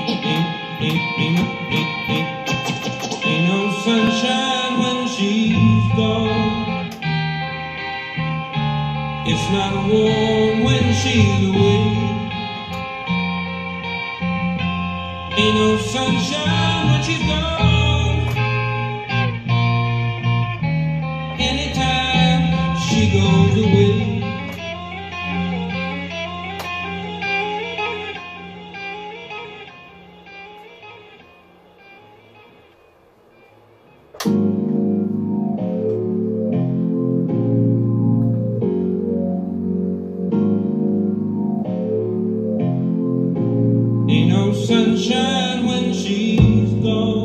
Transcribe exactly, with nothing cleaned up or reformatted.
Ain't no sunshine when she's gone. It's not warm when she's away. Ain't no sunshine when she's gone. Anytime she goes away. Ain't no sunshine when she's gone.